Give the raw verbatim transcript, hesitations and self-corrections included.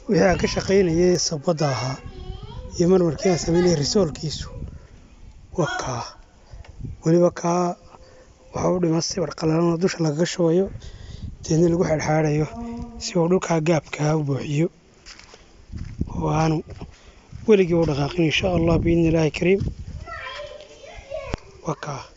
wixii aan ka shaqaynayay sabada ahaa iyo marmarkii aan sameynay resourkiisu waa kaa waliba kaa waxa uu dhimaa si warqalalan oo dusha lagaga shubayo deedna lagu xadxaadayo si uu dhulka gaabka u buuxiyo oo aanu weligii u dhaqaaqin insha Allah biidni Ilaahi kariim waa kaa